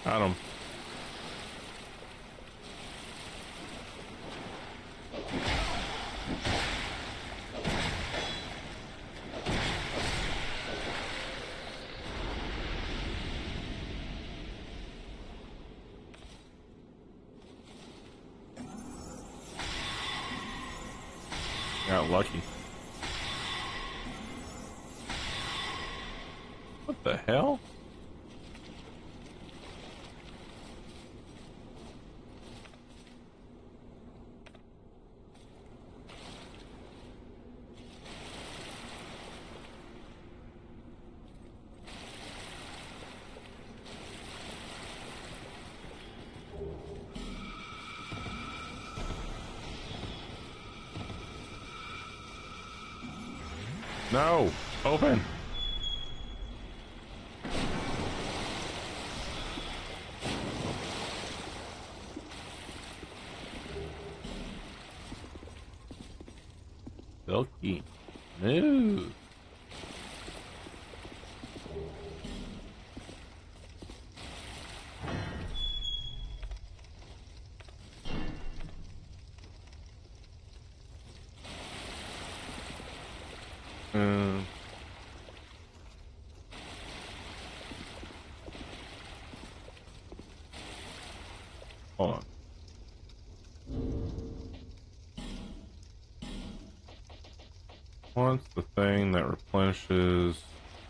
Got him. Got lucky. What the hell? No! Open! Silky. No! Hold on. What's the thing that replenishes?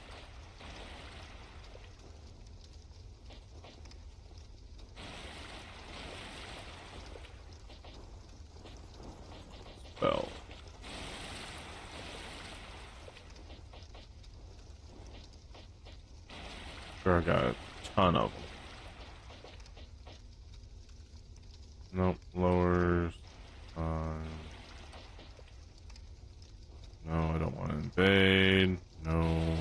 Spell. Sure, I got a ton of them. Nope, lowers. No, I don't want to invade. No.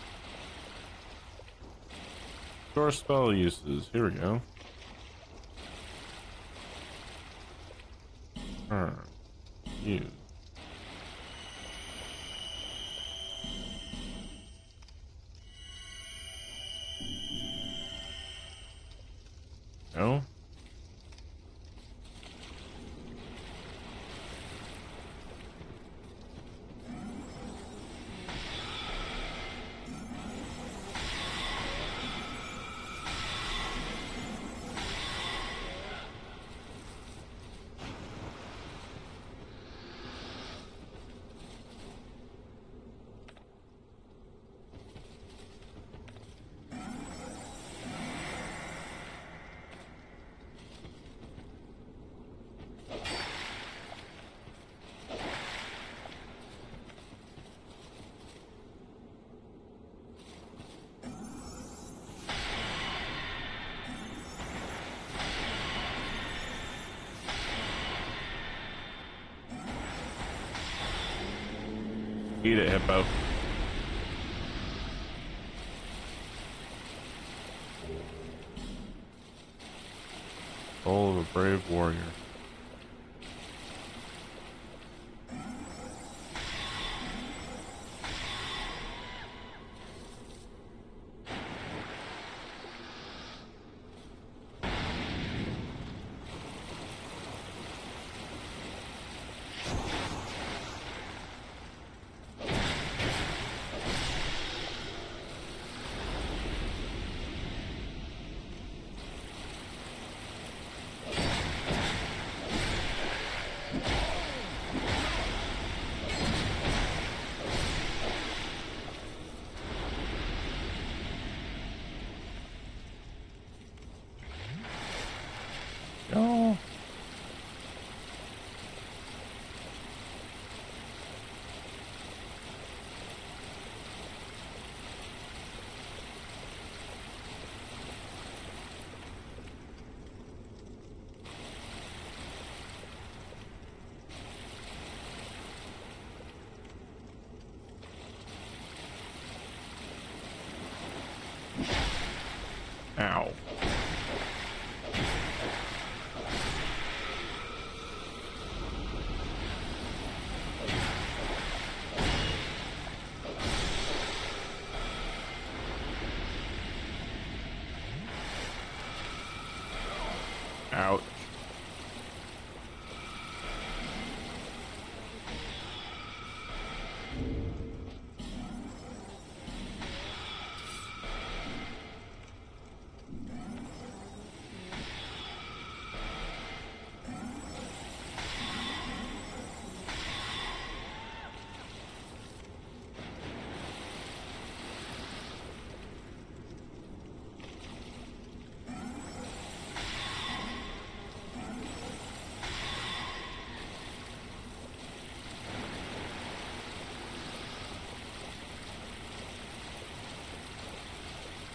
Store spell uses. Here we go. Turn. Use. No. Eat it, hippo. Soul of a brave warrior.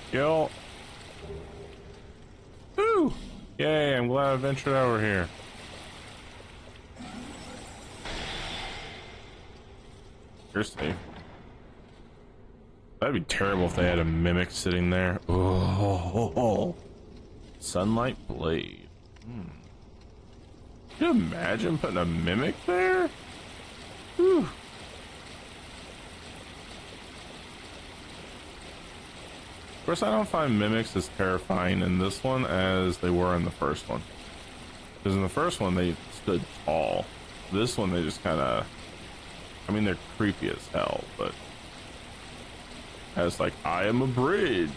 Kill. Woo! Yay, I'm glad I ventured over here. You're safe. That'd be terrible if they had a mimic sitting there. Oh, sunlight blade. Can you imagine putting a mimic there? Whew. Of course, I don't find mimics as terrifying in this one as they were in the first one. Because in the first one, they stood tall. This one, they just kind of... I mean, they're creepy as hell, but... It's like, I am a bridge.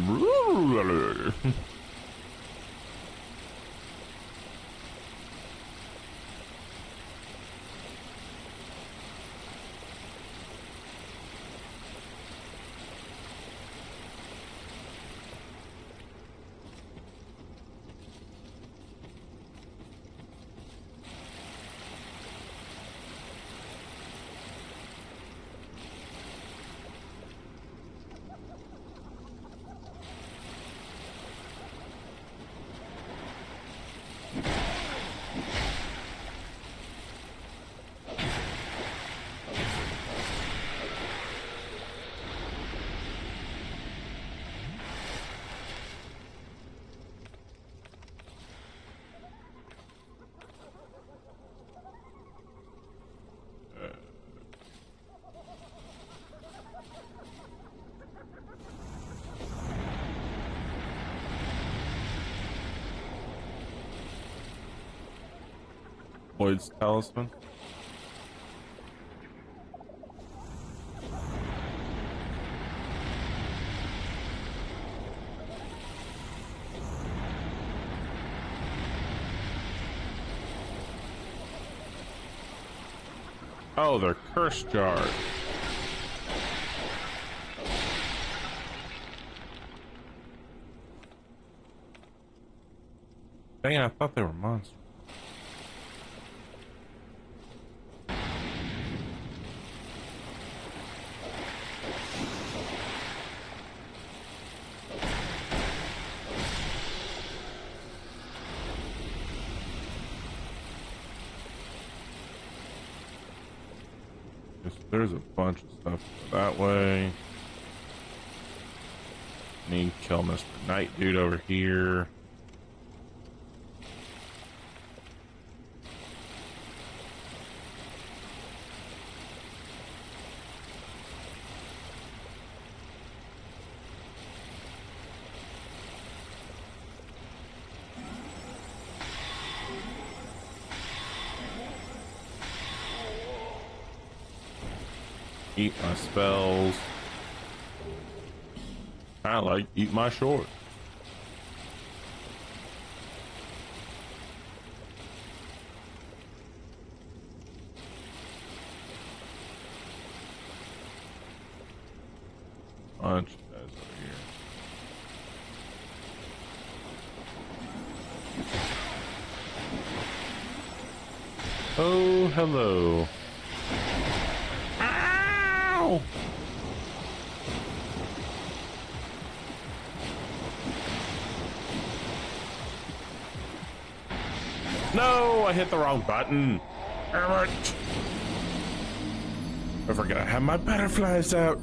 Lloyd's talisman. Oh, they're curse jars. Dang it, I thought they were monsters. There's a bunch of stuff that way. Need to kill Mr. Knight dude over here. Eat my spells. I like eat my shorts. Bunch of guys over here. Oh, hello. Ow! No, I hit the wrong button. Damn it. I forgot I have my butterflies out.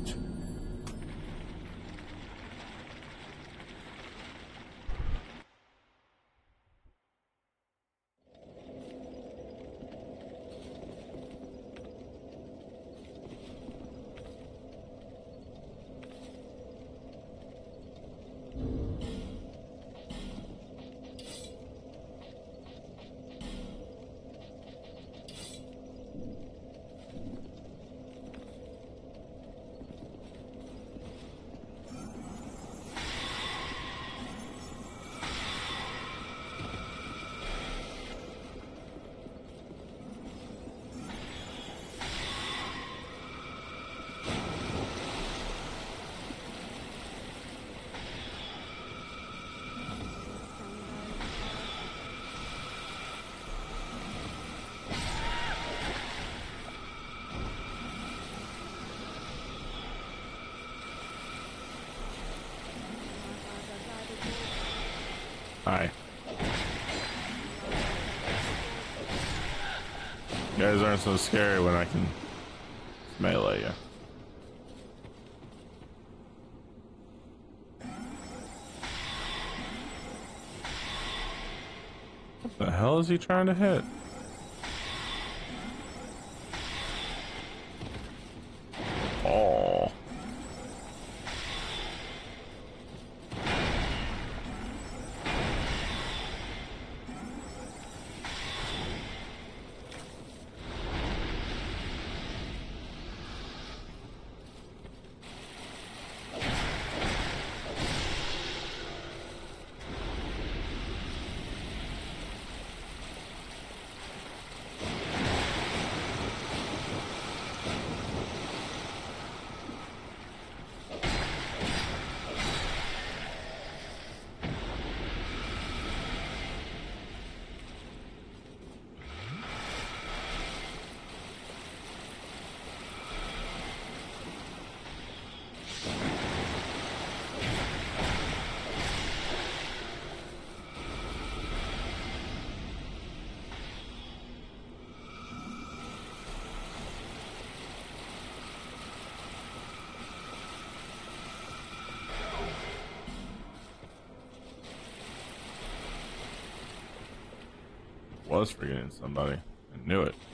Hi. You guys aren't so scary when I can melee you. What the hell is he trying to hit? Oh. Was forgetting somebody. I knew it.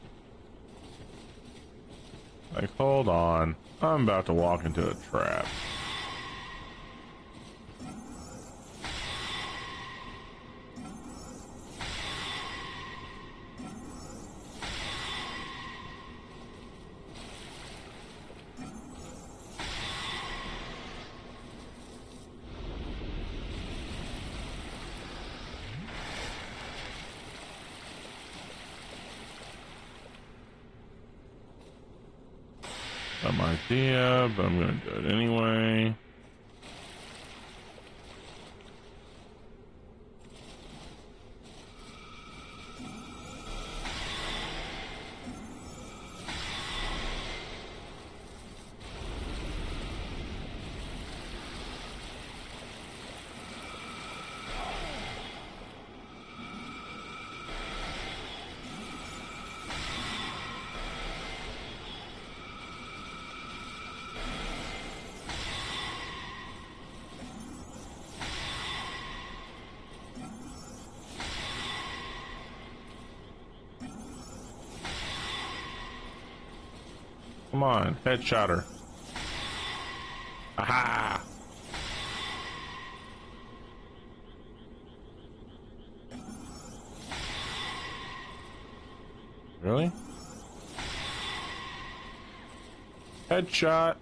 Like, hold on. I'm about to walk into a trap. Dumb idea, but I'm gonna do it anyway. Come on, headshot her. Aha! Really? Headshot.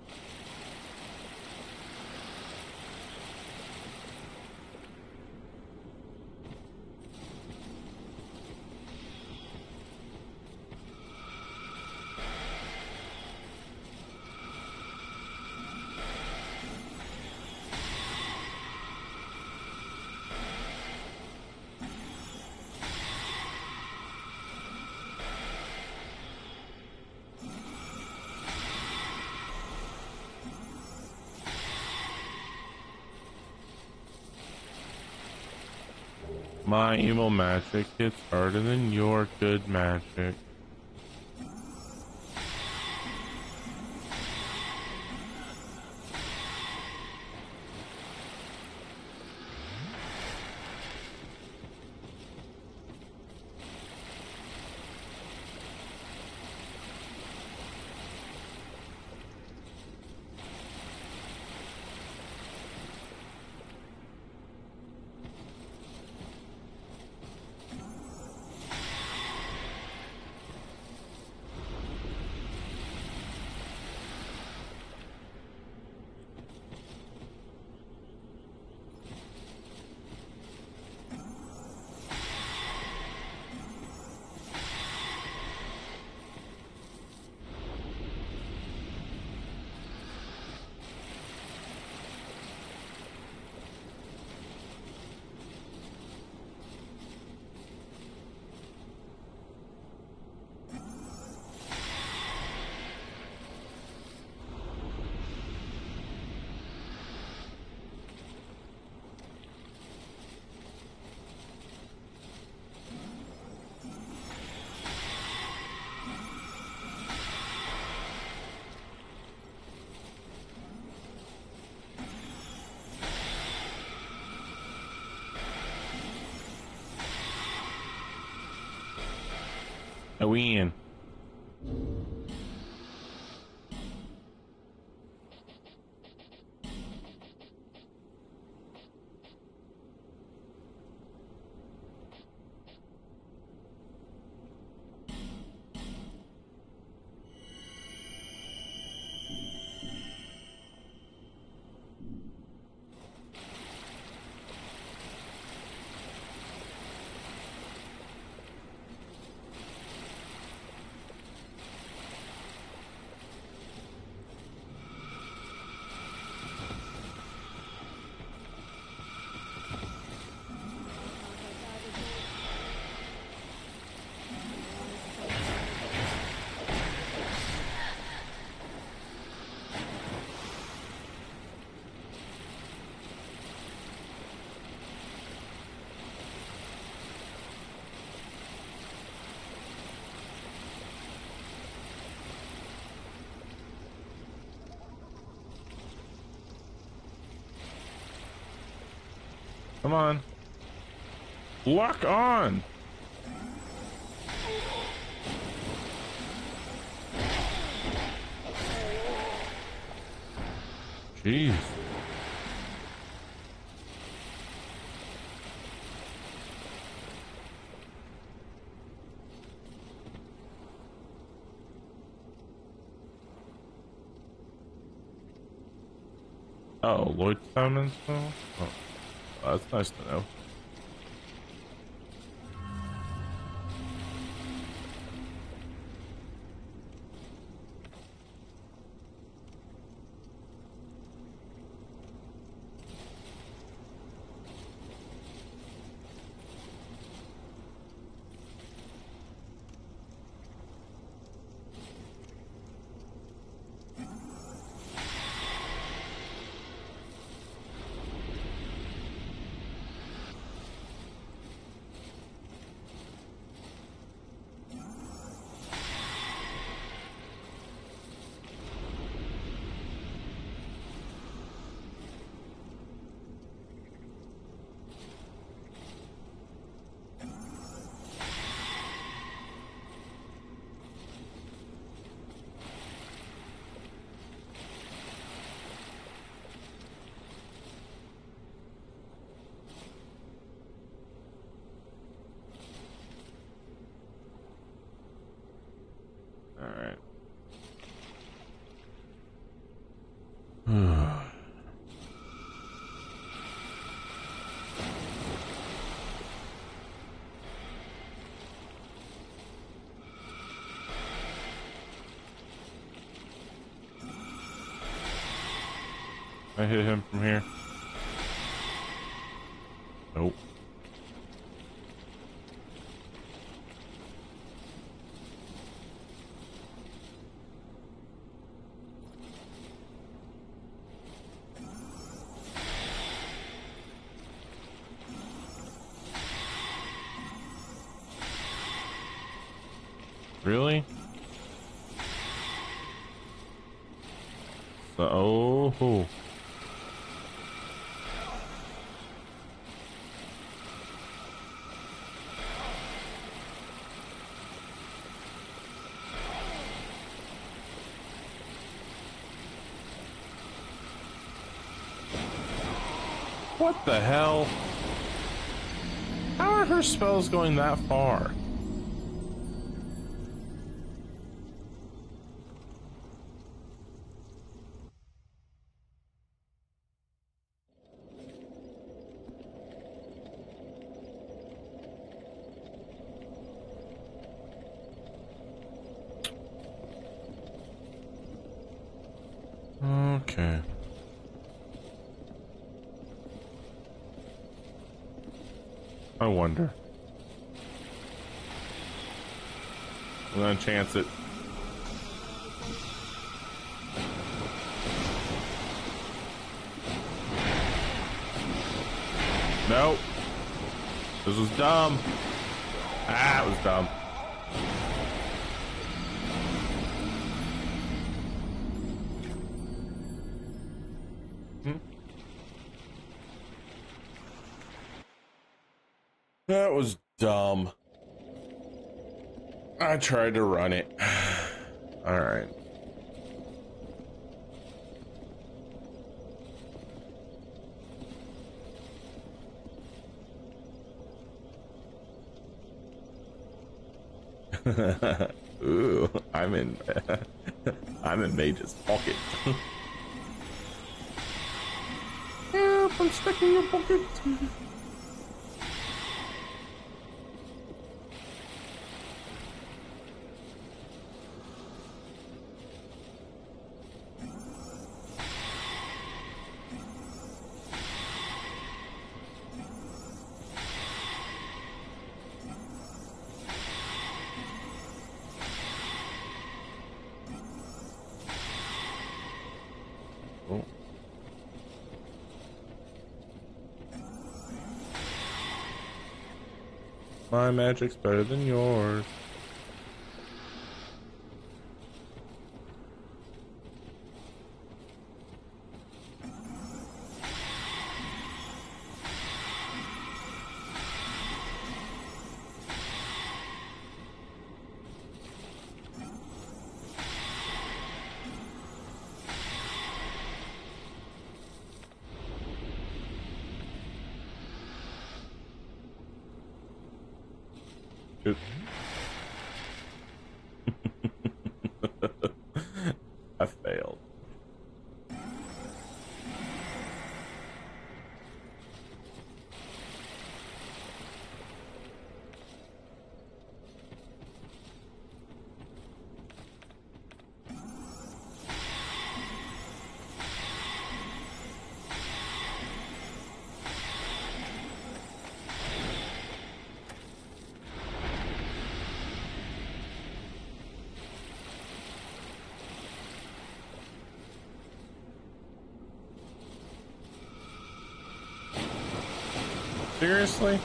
My evil magic hits harder than your good magic. I win. Come on. Lock on. Jeez. Oh, Lloyd found and stuff? Oh, that's nice to know. Alright. I hit him from here. Nope. Really? So, oh. What the hell? How are her spells going that far? Okay. I wonder. I'm gonna chance it. Nope. This was dumb. Ah, it was dumb. That was dumb. I tried to run it. All right. Ooh, I'm in I'm in Mage's pocket. Help, I'm stuck in your pocket. Oh. My magic's better than yours. Shoot. I failed. Seriously?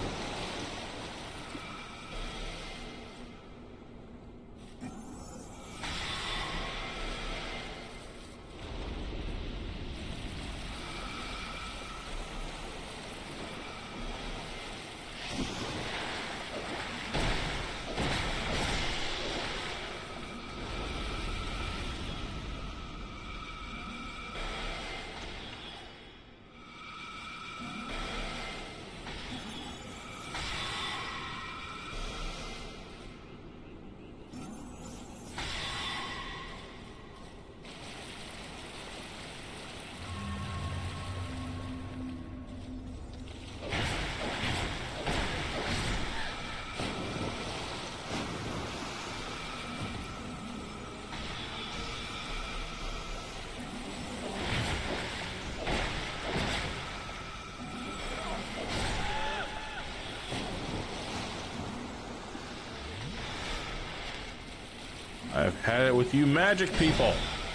I've had it with you magic people.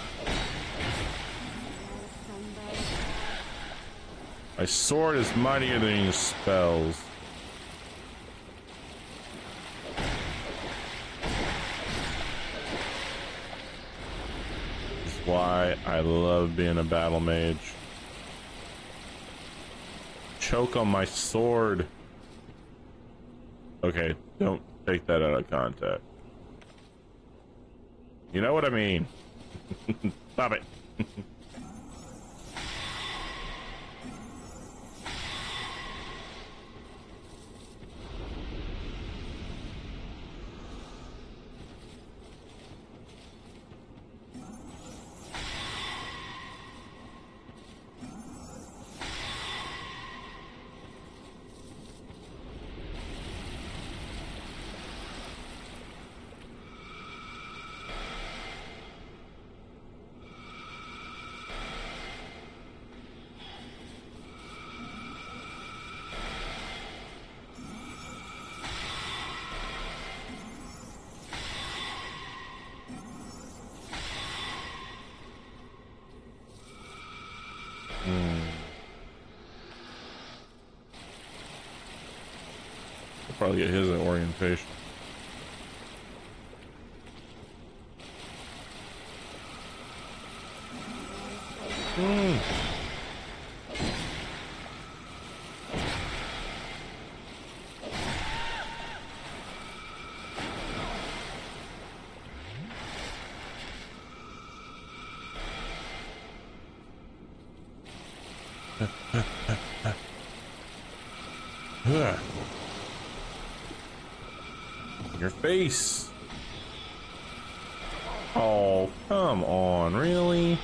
My sword is mightier than your spells. This is why I love being a battle mage. Choke on my sword. Okay, don't take that out of context. You know what I mean. Stop it. I'll probably get his orientation. Your face. Oh, come on, really?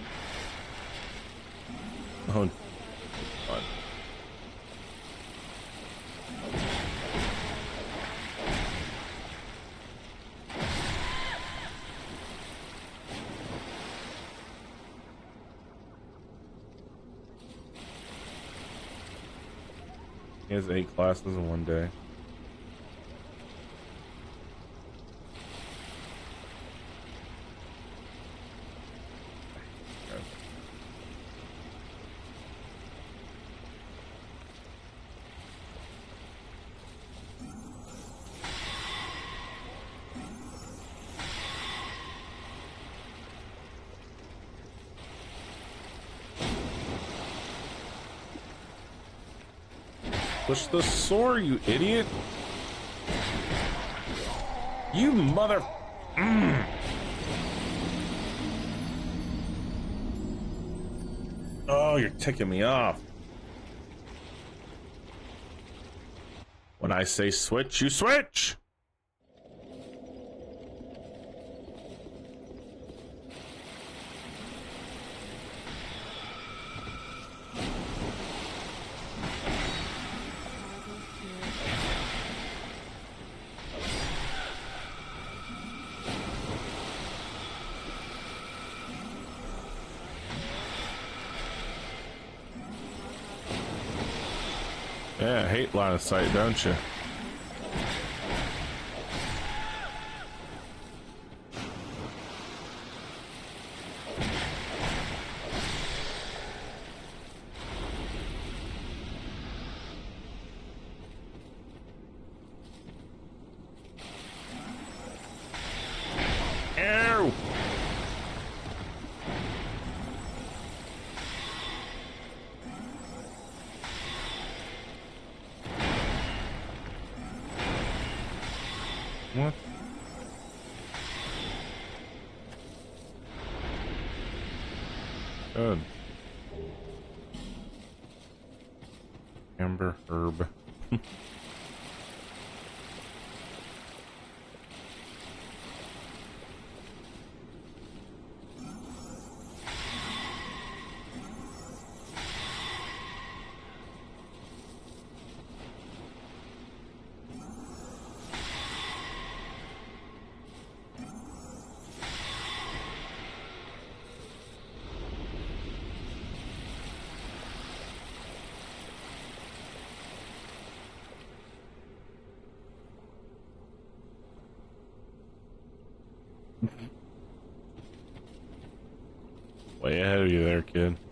Oh, God. He has 8 classes in one day. Push the sword, you idiot! You mother... Oh, you're ticking me off. When I say switch, you switch! Yeah, I hate line of sight, don't you? Ow! What? Good. Amber herb. Way ahead of you there, kid.